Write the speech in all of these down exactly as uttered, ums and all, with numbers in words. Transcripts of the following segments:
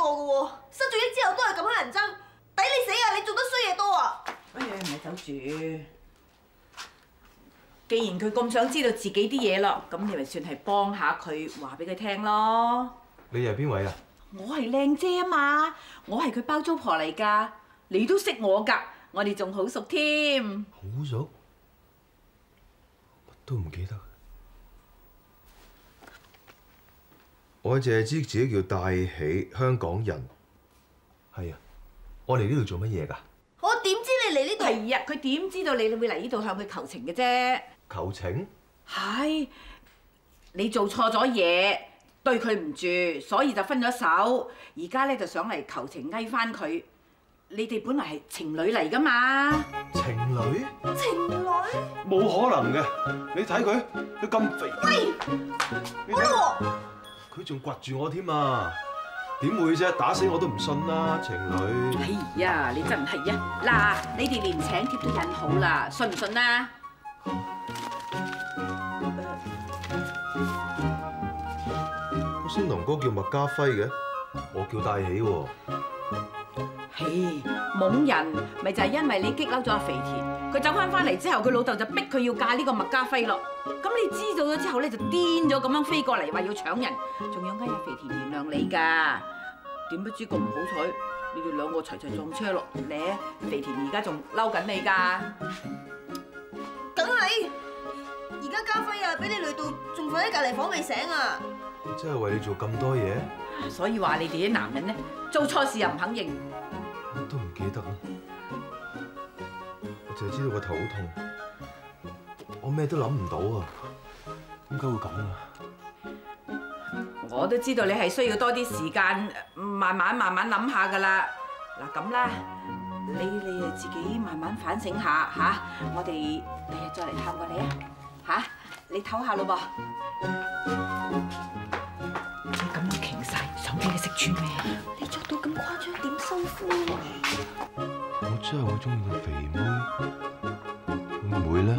噶喎，失咗憶之後都係咁乞人憎，抵你死啊！你做得衰嘢多啊！ 哎呀，唔係走住。既然佢咁想知道自己啲嘢咯，咁你咪算係幫下佢，話俾佢聽咯。 你係邊位啊？ 我係靚姐啊嘛，我係佢包租婆嚟㗎，你都識我㗎，我哋仲好熟添。 好熟？乜都唔記得。我淨係知自己叫戴喜，香港人。係啊，我嚟呢度做乜嘢㗎？ 我點知你嚟呢度？ 係啊，佢點知道你會嚟呢度向佢求情嘅啫？ 求情？ 係，你做錯咗嘢，對佢唔住，所以就分咗手。而家咧就想嚟求情，翳翻佢。你哋本來係情侶嚟㗎嘛？ 情侶？ 情侶？ 冇可能嘅，你睇佢，佢咁肥。 喂，好啦喎！ 佢仲掘住我添啊！點會啫？打死我都唔信啦，情侶。 哎呀，你真係啊！嗱，你哋連請帖都印好啦，信唔信啊？ 我先堂哥叫麥家輝嘅，我叫戴喜喎。 嘿，懵人咪就係因為你激嬲咗阿肥田，佢走翻翻嚟之後，佢老豆就逼佢要嫁呢個麥家輝咯。咁你知道咗之後咧，就癲咗咁樣飛過嚟，話要搶人，仲要嗌阿肥田原諒你㗎。點不知咁唔好彩，你哋兩個齊齊撞車落咧，肥田而家仲嬲緊你㗎。 梗係，而家家輝啊，俾你累到仲瞓喺隔離房未醒啊！ 我真係為你做咁多嘢， 所以話你哋啲男人咧，做錯事又唔肯認。 我都唔記得啦。我淨係知道個頭好痛，我咩都諗唔到啊！點解會咁啊？ 我都知道你係需要多啲時間，慢慢慢慢諗下㗎啦。嗱咁啦，你你誒自己慢慢反省下嚇，我哋第日再嚟探過你啊嚇，你唞下咯噃。你咁樣傾晒，想俾你食穿咩？ 你做到咁誇張，點收褲啊？ 我真係好中意個肥妹，會唔會咧？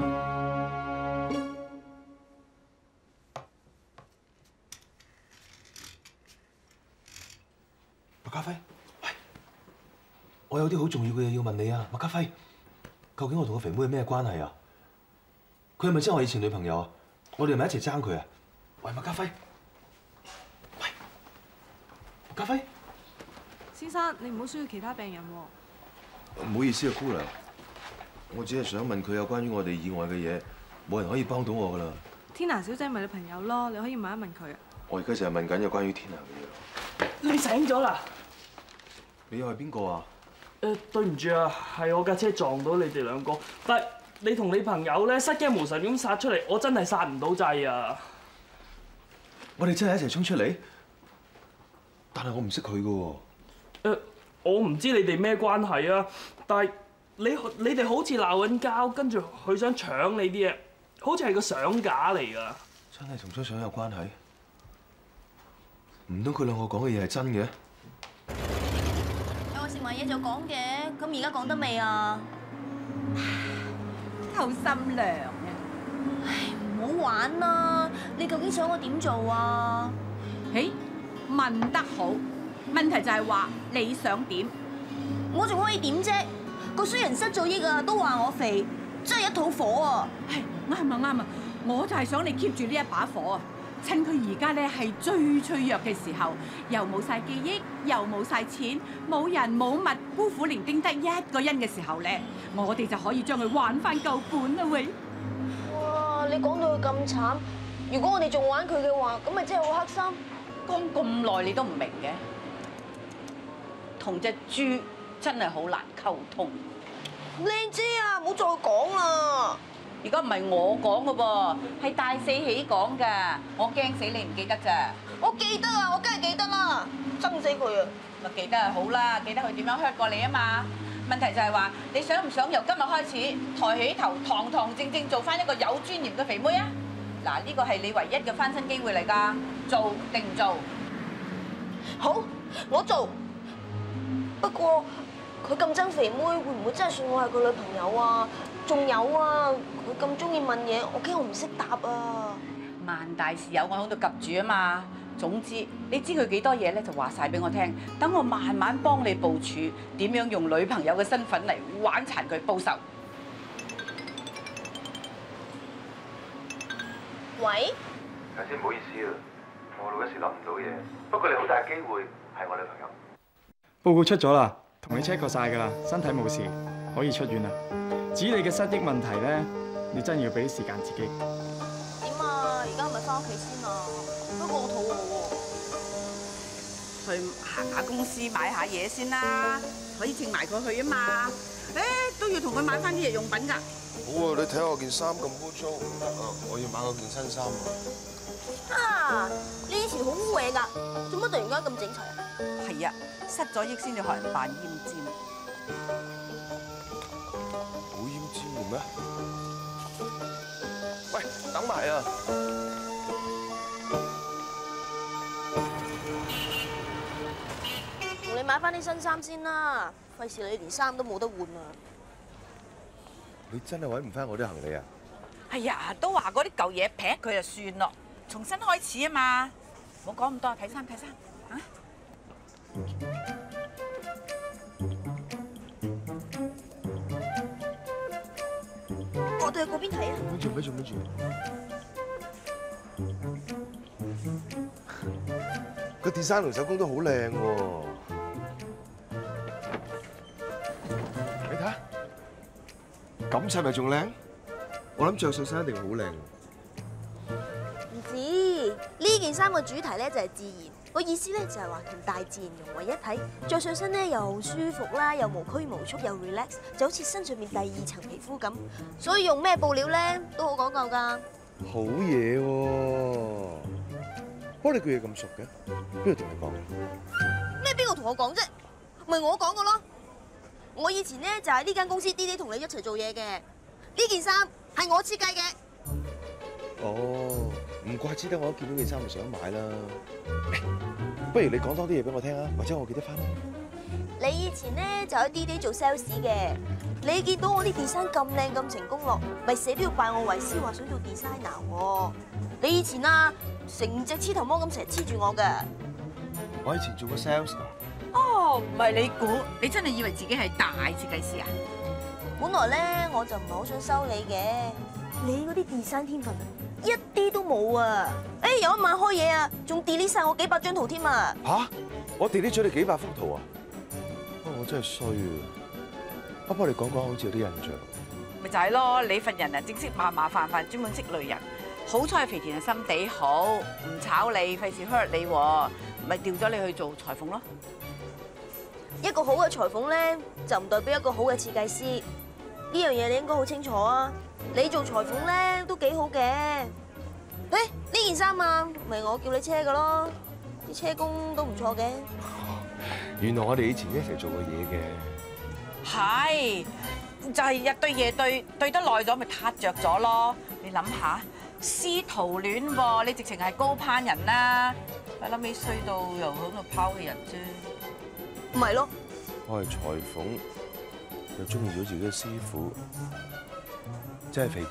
麥家輝，喂，我有啲好重要嘅嘢要問你啊，麥家輝，究竟我同個肥妹係咩關係啊？佢係咪真係我以前女朋友啊？我哋係咪一齊爭佢啊？喂，麥家輝，喂，麥家輝， 先生，你唔好需要其他病人喎。 唔好意思啊，姑娘，我只係想問佢有關於我哋以外嘅嘢，冇人可以幫到我噶啦。 天娜小姐咪你朋友咯，你可以問一問佢啊。 我而家就係問緊有關於天娜嘅嘢。 你醒咗啦？ 你又係邊個啊？ 誒，對唔住啊，係我架車撞到你哋兩個，但係你同你朋友咧失驚無神咁殺出嚟，我真係殺唔到掣啊！ 我哋真係一齊衝出嚟，但係我唔識佢噶喎。 誒，我唔知你哋咩關係啊，但係你你哋好似鬧緊交，跟住佢想搶你啲嘢，好似係個相架嚟㗎。 真係同張相有關係？唔通佢兩個講嘅嘢係真嘅？ 有我食埋嘢就講嘅，咁而家講得未啊？ 透心涼啊！ 唉，唔好玩啦！你究竟想我點做啊？ 嘿，問得好，問題就係話你想點？ 我仲可以點啫？個衰人失咗憶啊，都話我肥，真係一肚火啊！ 係啱啊啱啊！我就係想你 keep 住呢一把火啊！趁佢而家咧係最脆弱嘅時候，又冇晒記憶，又冇晒錢，冇人冇物，孤苦伶仃得一個人嘅時候咧，我哋就可以將佢玩翻夠本啦喂！ 哇！你講到佢咁慘，如果我哋仲玩佢嘅話，咁咪真係好黑心。 講咁耐你都唔明嘅，同隻豬真係好難溝通。 靚姐啊，唔好再講啦！ 如果唔係我講嘅噃，係大四喜講㗎，我驚死你唔記得咋？ 我記得啊，我梗係記得啦，憎死佢啊！ 咪記得係好啦，記得佢點樣 hurt 過你啊嘛。問題就係話，你想唔想由今日開始抬起頭，堂堂正正做翻一個有尊嚴嘅肥妹啊？嗱，呢個係你唯一嘅翻身機會嚟㗎，做定唔做？ 好，我做。不過佢咁憎肥妹，會唔會真係算我係佢女朋友啊？仲有啊，佢咁中意問嘢，我驚我唔識答啊！ 萬大事有我喺度及住啊嘛， 總之，你知佢幾多嘢咧，就話晒俾我聽，等我慢慢幫你部署點樣用女朋友嘅身份嚟玩殘佢報仇。 喂？ 頭先唔好意思啊，我老一時諗唔到嘢。不過你好大機會係我女朋友。 報告出咗啦，同你 check 過晒㗎啦，身體冇事，可以出院啦。至於你嘅失憶問題咧，你真係要俾時間自己。 點啊？而家係咪翻屋企先啊？不過我肚餓喎。 去行下公司買下嘢先啦，可以請埋佢去啊嘛。誒，都要同佢買翻啲日用品㗎。 好啊，你睇下我件衫咁污糟，唔得啊！我要買嗰件新衫啊！ 啊！你以前好污穢㗎，做乜突然間咁整齊啊？ 係啊，失咗憶先至學人扮奄尖。 好奄尖嘅咩？喂，等埋啊！ 同你買翻啲新衫先啦，費事你連衫都冇得換啊！ 你真係揾唔翻我啲行李啊？ 係呀，都話嗰啲舊嘢劈佢就算咯，重新開始啊嘛！唔好講咁多，睇衫睇衫啊！ 我哋去嗰邊睇啊！ 咪住咪住咪住！個 design 同手工都好靚喎，你睇下，咁襯咪仲靚？我諗着上身一定好靚。 唔止，呢件衫嘅主題咧就係自然，個意思咧就係話同大自然融為一體，着上身咧又舒服啦，又無拘無束，又 relax，就好似身上面第二層皮膚咁。所以用咩布料咧都好講究㗎。 好嘢喎！不過你句嘢咁熟嘅，邊度同你講嘅？ 咩邊個同我講啫？咪我講嘅咯。我以前咧就喺呢間公司 D D 同你一齊做嘢嘅，呢件衫係我設計嘅。 哦，唔怪之得我一見到件衫就想買啦。不如你講多啲嘢俾我聽啊，或者我記得翻。 你以前咧就喺 D D 做 sales 嘅，你見到我啲 design 咁靚咁成功咯，咪死都要拜我為師，話想做 designer 喎。你以前啊，成隻黐頭魔咁成日黐住我㗎。 我以前做過 sales 㗎。 哦，唔係你估，你真係以為自己係大設計師啊？ 本來咧我就唔係好想收你嘅，你嗰啲 design 天分一啲都冇啊！誒，有一晚開嘢啊，仲 delete 晒我幾百張圖添啊！ 吓？我 delete 咗你幾百幅圖啊！不過我真係衰啊！不過你講講好似有啲印象。 咪就係咯，你份人啊，正式麻麻煩煩，專門識累人。好彩肥田係心地好，唔炒你，費事 hurt 你喎，咪調咗你去做裁縫咯。 一個好嘅裁縫咧，就唔代表一個好嘅設計師。呢樣嘢你應該好清楚啊！你做裁縫咧都幾好嘅。誒，呢件衫啊，咪我叫你車嘅咯，啲車工都唔錯嘅。 原來我哋以前一齊做過嘢嘅。 係，就係日對夜對，對得耐咗咪撻着咗咯。你諗下，師徒戀喎，你直情係高攀人啦，咪諗起衰到又喺度拋棄人啫。 唔係咯， 我係裁縫，又中意咗自己嘅師傅，真係肥田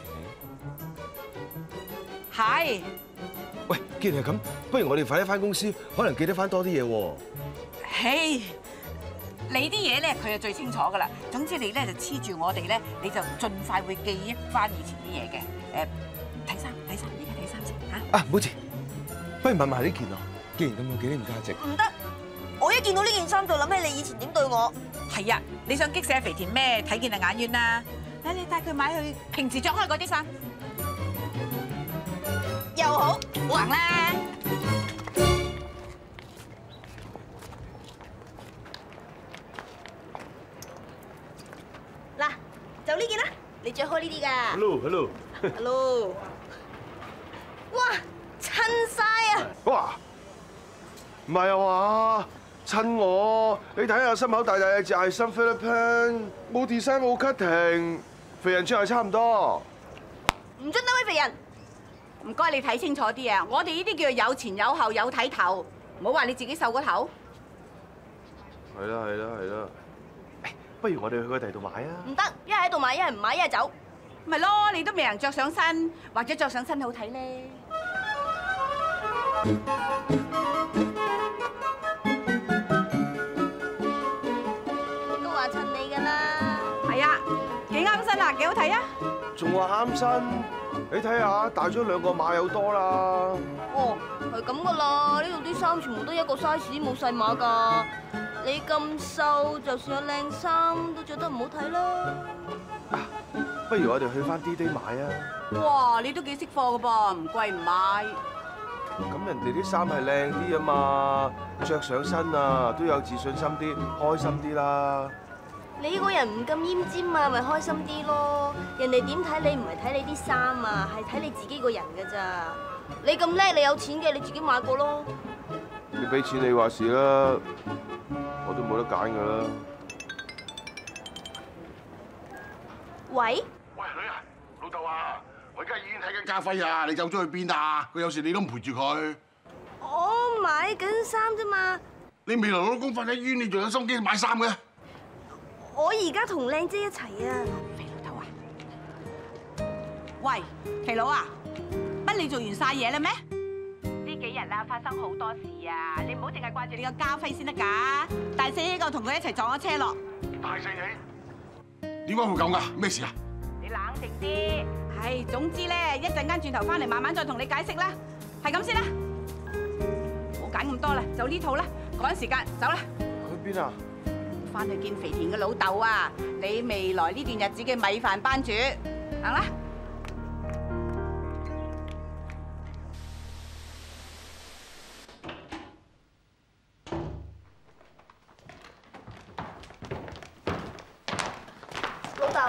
你。 係。 喂，既然係咁，不如我哋快啲翻公司，可能記得翻多啲嘢喎。 嘿，你啲嘢咧，佢就最清楚噶啦。總之你咧就黐住我哋咧，你就盡快會記憶翻以前啲嘢嘅。誒，睇衫睇衫，而家睇衫先嚇。 啊，唔好遲，不如問埋呢件咯。既然咁有紀念價值， 唔得！我一見到呢件衫就諗起你以前點對我。 係啊，你想激死肥田咩？睇見就眼冤啦！睇你帶佢買去平時着開嗰啲衫。 又好， 行啦。 嗱，就呢件啦，你着開呢啲㗎。 Hello，Hello。 Hello。哇，襯晒啊！ 哇，唔係啊嘛，襯我，你睇下心口大大隻係新 Philippine，冇 design 冇 cutting，肥人着係差唔多。 唔准得威肥人！ 唔該，你睇清楚啲啊！我哋呢啲叫做有前有後有睇頭，唔好話你自己瘦個頭。 係啦係啦係啦，不如我哋去個第度買啊！ 唔得，一係喺度買，一係唔買，一係走。 咪咯，你都未人着上身，或者着上身好睇咧。 都話襯你㗎啦。 係啊，幾啱身啊，幾好睇啊！ 仲話啱身，你睇下大咗兩個碼有多啦。 哦，係咁噶啦，呢度啲衫全部都一個 size， 冇細碼㗎。你咁瘦，就算有靚衫都着得唔好睇啦。 不如我哋去翻 D D 買啊！ 哇，你都幾識貨㗎噃，唔貴唔買。 咁人哋啲衫係靚啲啊嘛，着上身啊都有自信心啲，開心啲啦。 你個人唔咁奄尖啊，咪開心啲咯。人哋點睇你唔係睇你啲衫啊，係睇你自己個人㗎咋。你咁叻，你有錢嘅，你自己買過咯。 你俾錢你話事啦，我都冇得揀㗎啦。 喂？ 喂，女啊，老豆啊，我而家醫院睇緊家輝啊，你走咗去邊啊？佢有時你都唔陪住佢。 我買緊衫啫嘛。 你未來老公瞓喺醫院，你仲有心機買衫嘅？ 我而家同靚姐一齊啊！ 肥老頭啊！喂，肥佬啊，乜你做完晒嘢啦咩？呢幾日啊，發生好多事啊，你唔好淨係掛住你個家輝先得㗎。大四喜個同佢一齊撞咗車落。 大四喜？點解會咁㗎？咩事啊？ 你冷靜啲。唉，總之咧，一陣間轉頭翻嚟，慢慢再同你解釋啦。係咁先啦。唔好揀咁多啦，就呢套啦。趕時間，走啦。 去邊啊？ 翻去見肥田嘅老豆啊！你未來呢段日子嘅米飯班主，行啦。 老豆，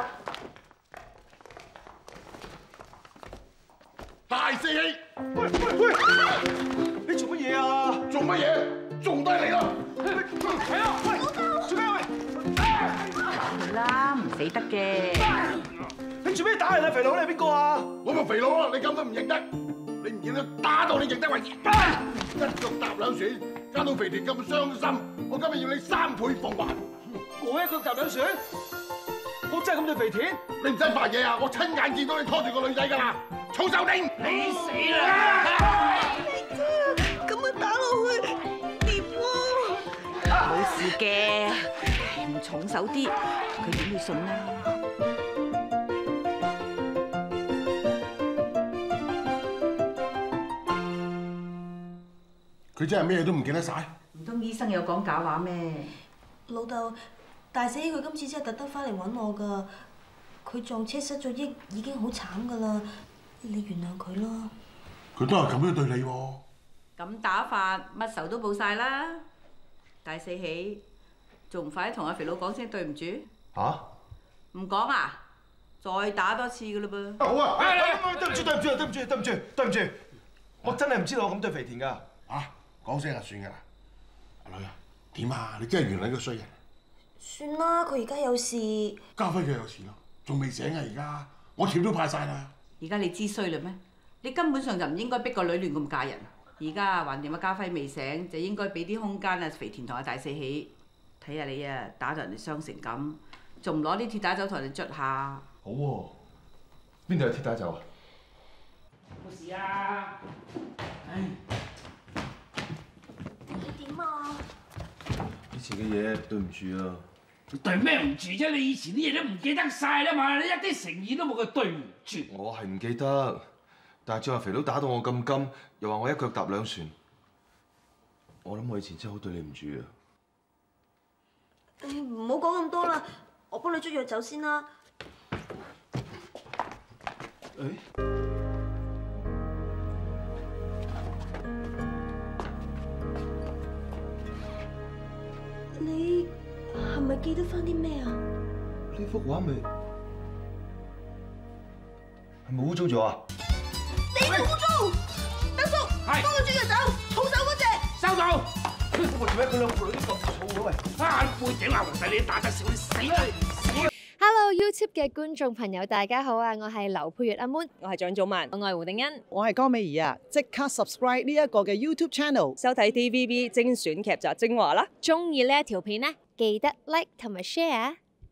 大四喜， 喂喂喂！你做乜嘢啊？ 做乜嘢？仲低你啦！ 係啊！喂，老豆，做咩喂？ 係啦，唔死得嘅。 你做咩打人啊？肥佬，你係邊個啊？ 我咪肥佬咯，你咁都唔認得？你唔認得，打到你認得為止。一腳踏兩船，搞到肥田咁傷心，我今日要你三倍奉還。 我一腳踏兩船？我真係咁對肥田？ 你唔使扮嘢啊！我親眼見到你拖住個女仔㗎啦！草手丁，你死啦！咁樣打落去掂喎？ 冇事嘅，唔重手啲，佢點會信啊？ 佢真係咩都唔記得晒？ 唔通醫生有講假話咩？ 老豆，大死佢今次真係特登翻嚟揾我㗎。佢撞車失咗憶，已經好慘㗎啦。你原諒佢啦。 佢都係咁樣對你喎。 咁打法乜仇都報晒啦！大四喜，仲唔快啲同阿肥佬講聲對唔住？ 嚇？ 唔講啊？再打多次㗎嘞噃！ 好啊！ 對唔住，對唔住，對唔住，對唔住，對唔住，我真係唔知道我咁對肥田㗎。 啊，講聲就算㗎啦。阿女啊，點啊？你真係原諒個衰人？ 算啦，佢而家有事。 家輝佢有事咯，仲未醒啊！而家我條都派晒啦。 而家你知衰啦咩？你根本上就唔應該逼個女亂咁嫁人。而家橫掂阿家輝未醒，就應該俾啲空間啊肥田同阿大四喜。睇下你啊，打到人哋傷成咁，仲唔攞啲鐵打酒同人哋捽下？ 好喎，邊度有鐵打酒啊？ 冇事啊！唉， 你點啊？ 以前嘅嘢對唔住啊！ 對咩唔住啫？你以前啲嘢都唔記得晒啦嘛，你一啲誠意都冇，佢對唔住。 我係唔記得，但係最後肥佬打到我咁金，又話我一腳踏兩船，我諗我以前真係好對你唔住啊！ 誒，唔好講咁多啦，我幫你捽藥酒先啦。 誒？ 你係咪記得翻啲咩啊？ 呢幅畫咪係咪污糟咗啊？ 你污糟！德叔，幫我捽藥酒，草手嗰隻。 收到。 我做咩佢兩個女咁燥嘅喂？ 啊！背景啊，唔使你打得少，你死啦！ Hello YouTube 嘅觀眾朋友，大家好啊！我係劉佩玥阿 moon， 我係張祖文， 我係胡定欣。 我係江美儀啊！即刻 subscribe 呢一個嘅 YouTube channel，收睇 T V B 精選劇集精華啦！ 中意呢一條片呢，記得 like 同埋 share。